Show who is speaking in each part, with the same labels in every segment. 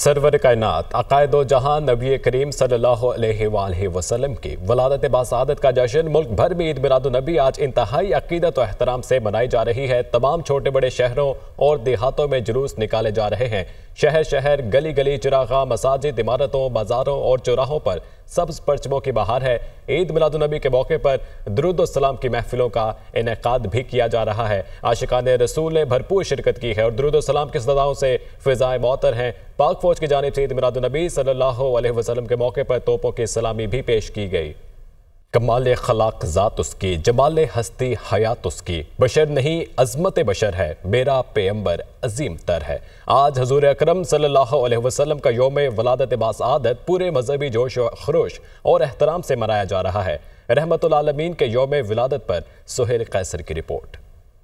Speaker 1: Server कायनात अकायद दो जहां नबी करीम सल्लल्लाहु अलैहि वसल्लम की वलादत बासआदत का जश्न मुल्क भर में ईद मिलादुन्नबी आज इंतहाई अकीदत और एहतराम से मनाई जा रही है। तमाम छोटे बड़े शहरों और देहातों में जुलूस निकाले जा रहे हैं। शहर शहर गली गली चिरागा मसाजिद इमारतों बाजारों और चौराहों पर सब्ज परचमों की बहार है। ईद मिलादुन्नबी के मौके पर दुरूद और सलाम की महफिलों का इनेकाद भी किया जा रहा है। आशिकाने रसूल ने भरपूर शिरकत की है और दुरूद और सलाम की सदाओं से फिजाएं मौतर हैं। पाक फौज की जानिब से ईद मिलादुन्नबी सल्लल्लाहु अलैहि वसल्लम के मौके पर तोपों की सलामी भी पेश की गई। कमाल खलाक ज़ात उसकी, जमाल हस्ती हयात उसकी, बशर नहीं अज़मत बशर है, मेरा पैगंबर अजीम तर है। आज हजूर अकरम सल्लल्लाहु अलैहि वसल्लम का यौम वलादत बासआदत पूरे मजहबी जोश व खरोश और एहतराम से मनाया जा रहा है। रहमतुल आलमीन के यौम विलादत पर सुहेल कैसर की रिपोर्ट।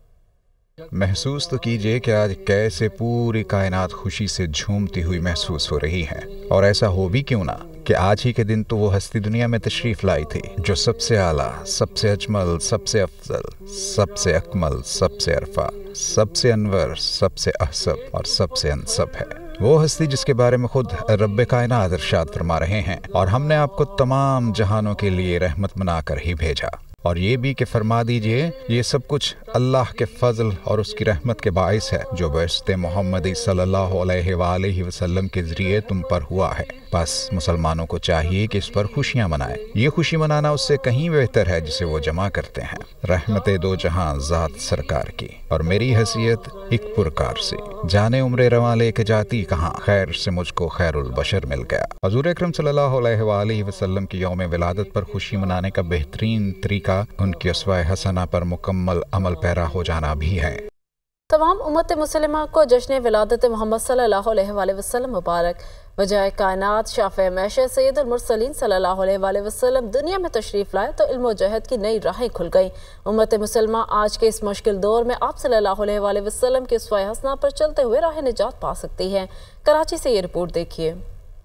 Speaker 2: महसूस तो कीजिए कि आज कैसे पूरी कायनात खुशी से झूमती हुई महसूस हो रही है। और ऐसा हो भी क्यों ना कि आज ही के दिन तो वो हस्ती दुनिया में तशरीफ लाई थी जो सबसे आला, सबसे अजमल, सबसे अफजल, सबसे अकमल, सबसे अरफा, सबसे अनवर, सबसे अहसब और सबसे अनसब है। वो हस्ती जिसके बारे में खुद रब्बे कायनात इरशाद फरमा रहे हैं, और हमने आपको तमाम जहानों के लिए रहमत बनाकर ही भेजा। और ये भी कि फरमा दीजिए ये सब कुछ अल्लाह के फजल और उसकी रहमत के बाइस है जो बरसते मोहम्मदी सल्लल्लाहु अलैहि वसल्लम के जरिए तुम पर हुआ है। बस मुसलमानों को चाहिए कि इस पर खुशियां मनाएं। ये खुशी मनाना उससे कहीं बेहतर है जिसे वो जमा करते हैं। रहमते दो जहां ज़ात सरकार की और मेरी हैसियत एक पुरकार से, जाने उम्र रवां लेके जाती कहाँ, खैर से मुझको खैरुल बशर मिल गया। हजूर अकरम सल्लल्लाहु अलैहि वसल्लम की यौम विलादत पर खुशी मनाने का बेहतरीन तरीका उनकी अस्वाए हसना पर मुकम्मल अमल पैरा हो जाना भी है।
Speaker 3: तमाम उम्मत मुसलिमा को जश्न विलादत मोहम्मद सल्लल्लाहु अलैहि वसल्लम मुबारक। वजाए कायनात शाफ़े मैशर सैयदुल मुरसलीन सल्लल्लाहु अलैहि वसल्लम दुनिया में तशरीफ़ लाए तो इल्म व जहद की नई राहें खुल गई। उम्मत मुसलिमा आज के इस मुश्किल दौर में आप सल्लल्लाहु अलैहि वसल्लम के अस्वाए हसना पर चलते हुए राह निजात पा सकती है। कराची से ये रिपोर्ट देखिए।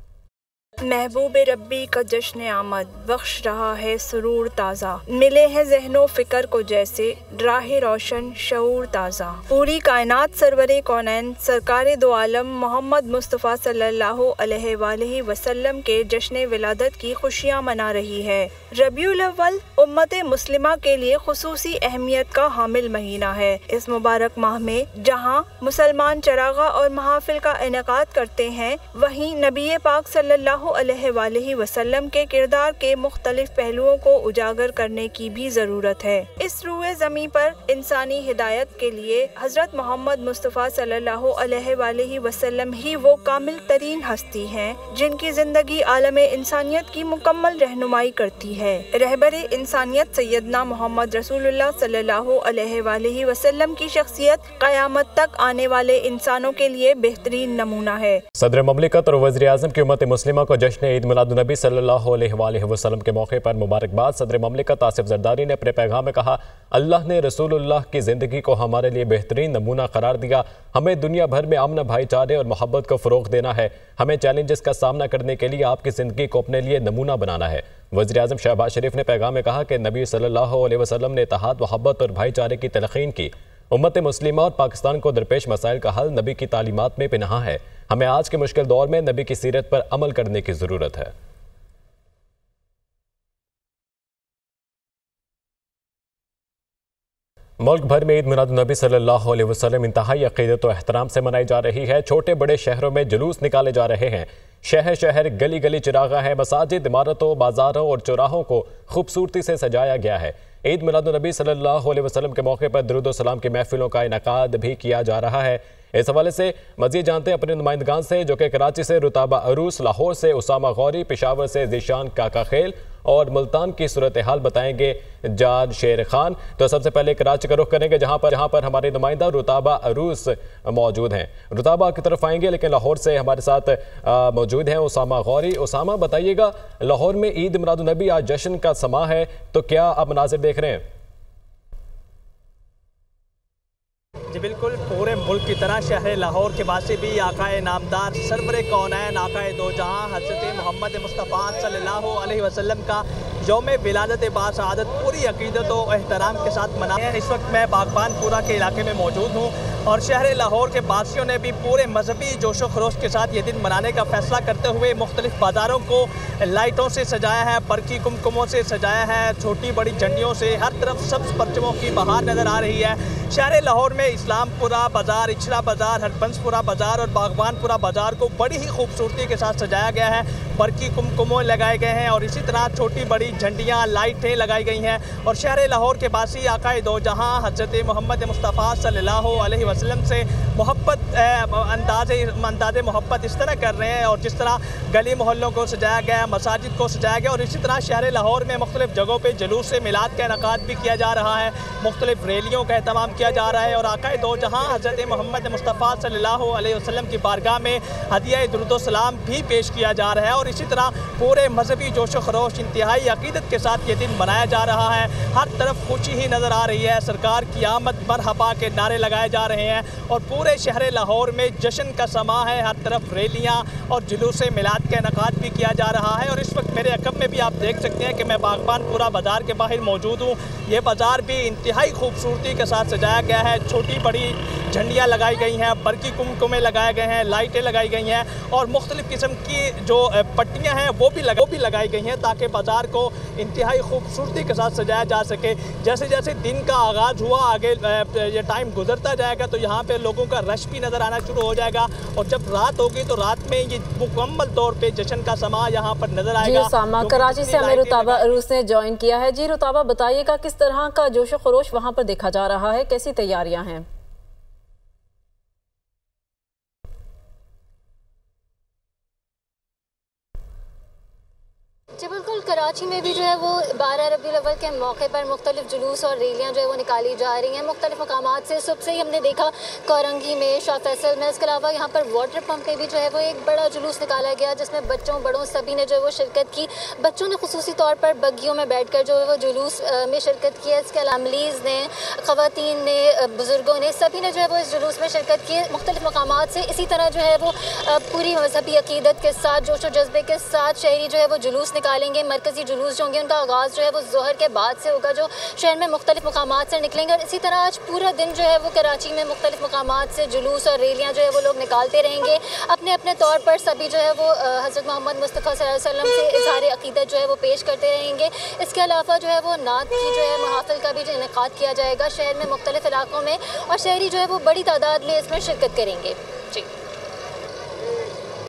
Speaker 4: महबूब रब्बी का जश्न आमद बख्श रहा है सुरूर ताज़ा, मिले हैं ज़हनो फ़िक्र को जैसे राह रोशन शऊर ताज़ा। पूरी कायनात सरवरे कौनैन सरकार दो आलम मोहम्मद मुस्तफ़ा सल्लल्लाहु अलैहि वसल्लम के जश्न विलादत की खुशियाँ मना रही है। रबीउल अव्वल उम्मत मुस्लिमा के लिए खुसूसी अहमियत का हामिल महीना है। इस मुबारक माह में जहाँ मुसलमान चरागा और महाफिल का इनेकाद करते हैं, वहीं नबी पाक सल्लल्लाहु अलैहि वसल्लम के किरदार के मुख्तलिफ पहलुओं को उजागर करने की भी जरूरत है। इस रूए ज़मीं पर इंसानी हिदायत के लिए हजरत मोहम्मद मुस्तफ़ा सल्लल्लाहु अलैहि वसल्लम ही वो कामिल तरीन हस्ती हैं जिनकी जिंदगी आलम इंसानियत की मुकम्मल रहनुमाई करती है। रहबरे इंसानियत सैयदना मोहम्मद रसूलुल्लाह सल्लल्लाहु अलैहि वसल्लम की शख्सियत क़यामत तक आने वाले इंसानों के लिए बेहतरीन नमूना है।
Speaker 1: सदर ममलिकत और वज़ीर आज़म की उम्मत मुस्लिमा को जश्न ईद मिलादुन्नबी सल्लल्लाहु अलैहि वसल्लम के मौके पर मुबारकबाद। सदर ममलिकत आसिफ जरदारी ने अपने पैगाम में कहा, अल्लाह ने रसूलुल्लाह की ज़िंदगी को हमारे लिए बेहतरीन नमूना करार दिया। हमें दुनिया भर में अमन, भाईचारे और मोहब्बत को फ़रोग़ देना है। हमें चैलेंजेस का सामना करने के लिए आपकी ज़िंदगी को अपने लिए नमूना बनाना है। वज़ीर आज़म शहबाज शरीफ ने पैगाम में कहा कि नबी सल्लल्लाहु अलैहि वसल्लम ने इत्तेहाद, मोहब्बत और भाईचारे की तलक़ीन की। उम्मत मुस्लिमा और पाकिस्तान को दरपेश मसाइल का हल नबी की तालीमात में पनाह है। हमें आज के मुश्किल दौर में नबी की सीरत पर अमल करने की ज़रूरत है। मुल्क भर में ईद मिलादुन्नबी सल्लल्लाहु अलैहि वसल्लम इंतहाई अक़ीदत और एहतराम से मनाई जा रही है। छोटे बड़े शहरों में जुलूस निकाले जा रहे हैं। शहर शहर गली गली चिरागा है। मसाजिद इमारतों बाजारों और चौराहों को खूबसूरती से सजाया गया है। ईद मिलादुन्नबी सल्लल्लाहु अलैहि वसल्लम के मौके पर दुरूद और सलाम की महफिलों का इनेकाद भी किया जा रहा है। इस हवाले से मज़ीद जानते हैं अपने नुमाइंदगान से, जो कि कराची से रुताबा अरूस, लाहौर से उसामा गौरी, पेशावर से ज़ीशान काका खेल और मुल्तान की सूरत हाल बताएंगे जाद शेर खान। तो सबसे पहले कराची का रुख करेंगे जहाँ पर हमारे नुमाइंदा रुताबा अरूस मौजूद हैं। रुताबा की तरफ आएंगे, लेकिन लाहौर से हमारे साथ मौजूद हैं उसामा गौरी। उसामा, बताइएगा, लाहौर में ईद मिलादुन्नबी आज जश्न का समा है, तो क्या आप मनाज़िर देख रहे हैं?
Speaker 5: जी बिल्कुल, पूरे मुल्क की तरह शहर लाहौर के वासी भी आकाए नामदार सरवरे कौनैन आकाए दो जहां हज़रत मोहम्मद मुस्तफ़ा सल्लल्लाहु अलैहि वसल्लम का यौम विलादत बासआदत पूरी अकीदत और एहतराम के साथ मना है। इस वक्त मैं बागबानपुरा के इलाके में मौजूद हूँ। और शहर लाहौर के बासियों ने भी पूरे मजहबी जोशो खरोश के साथ ये दिन मनाने का फैसला करते हुए मुख्तलिफ बाज़ारों को लाइटों से सजाया है, बरकी कुमकुमों से सजाया है, छोटी बड़ी झंडियों से हर तरफ सब्ज़ परचमों की बहार नज़र आ रही है। शहर लाहौर में इस्लामपुरा बाज़ार, इचरा बाज़ार, हरबंसपुरा बाज़ार और बागबानपुरा बाज़ार को बड़ी ही खूबसूरती के साथ सजाया गया है। बरकी कुमकुमों लगाए गए हैं और इसी तरह छोटी बड़ी झंडियाँ, लाइटें लगाई गई हैं। और शहर लाहौर के बासी आकाए दो जहाँ हज़रत मोहम्मद मुस्तफ़ा सल्लल्लाहु अलैहि वसल्लम से मोहब्बत अंदाज़े मोहब्बत इस तरह कर रहे हैं। और जिस तरह गली मोहल्लों को सजाया गया, मसाजिद को सजाया गया और इसी तरह शहर लाहौर में मुख्तलिफ जगहों पर जुलूस से मिलाद का इनेकाद भी किया जा रहा है, मुख्तलिफ रैलियों का एहतमाम किया जा रहा है। और आकाए दो जहाँ हज़रत मोहम्मद मुस्तफ़ा सल्लल्लाहु अलैहि वसल्लम की बारगाह में हदिया दुरूद सलाम भी पेश किया जा रहा है। और इसी तरह पूरे मजहबी जोशो खरोश, इंतहाई अकीदत के साथ ये दिन मनाया जा रहा है। हर तरफ खुशी ही नज़र आ रही है, सरकार की आमद मरहबा के नारे लगाए जा रहे हैं और पूरे शहर लाहौर में जश्न का समा है। हर तरफ रैलियाँ और जुलूस मिलाद का इनेकाद भी किया जा रहा है। और इस वक्त मेरे अकब में भी आप देख सकते हैं कि मैं बागबानपुरा बाज़ार के बाहर मौजूद हूँ। ये बाज़ार भी इंतहाई खूबसूरती के साथ सजाया गया है, छोटी बड़ी झंडियाँ लगाई गई हैं, बरकी कुमकुमें लगाए गए हैं, लाइटें लगाई गई हैं और मुख्तलिफ़ किस्म की जो पट्टियाँ हैं वो भी लगाई गई हैं ताकि बाज़ार को इंतहाई खूबसूरती के साथ सजाया जा सके। जैसे जैसे दिन का आगाज़ हुआ, आगे ये टाइम गुजरता जाएगा तो यहाँ पे लोगों का रश भी नज़र आना शुरू हो जाएगा और जब रात होगी तो रात में ये मुकम्मल तौर पे जश्न का समा यहाँ पर नज़र आएगा।
Speaker 3: उसामा, कराची से हमें रुताबा अरूस ने ज्वाइन किया है। जी रुताबा, बताइएगा किस तरह का जोशो खरोश वहाँ पर देखा जा रहा है, कैसी तैयारियाँ हैं?
Speaker 6: जी बिल्कुल, कराची में भी जो है वो 12 रबीउल अव्वल के मौके पर मुख्तलिफ जुलूस और रैलियाँ जो है वो निकाली जा रही हैं मुख्तलिफ मकामात से। सुबह से ही हमने देखा कोरंगी में, शाह फैसल में, इसके अलावा यहाँ पर वाटर पम्प पे भी जो है वो एक बड़ा जुलूस निकाला गया जिसमें बच्चों बड़ों सभी ने जो है वो शिरकत की। बच्चों ने खुसूसी तौर पर बग्गियों में बैठ कर जो है वो जुलूस में शिरकत की है। इसके अलावा अमलीज़ ने, ख़वातीन ने, बुज़ुर्गों ने, सभी ने जो है वो इस जुलूस में शिरकत की है मुख्तलिफ मकामात से। इसी तरह जो है वो पूरी मजहबी अकीदत के साथ, जोश व जज्बे के साथ शहरी जो है वो जुलूस निकालेंगे। मरकज़ी जुलूस जो होंगे उनका आगाज़ जो है वो ज़ोहर के बाद से होगा, जो शहर में मुख्तलिफ मकामात से निकलेंगे। और इसी तरह आज पूरा दिन जो है वो कराची में मुख्तलिफ मकामात से जुलूस और रैलियाँ जो है वो लोग निकालते रहेंगे। अपने अपने तौर पर सभी जो है वो हज़रत मोहम्मद मुस्तफ़ा सल्लल्लाहु अलैहि वसल्लम से इज़हार अक़ीदत जो है वो पेश करते रहेंगे। इसके अलावा जो है वो नात की जो है महाफ़िल का भी जो इनेकाद किया जाएगा शहर में मुख्तलिफ इलाकों में और शहरी जो है वो बड़ी तादाद में इसमें शिरकत करेंगे। जी।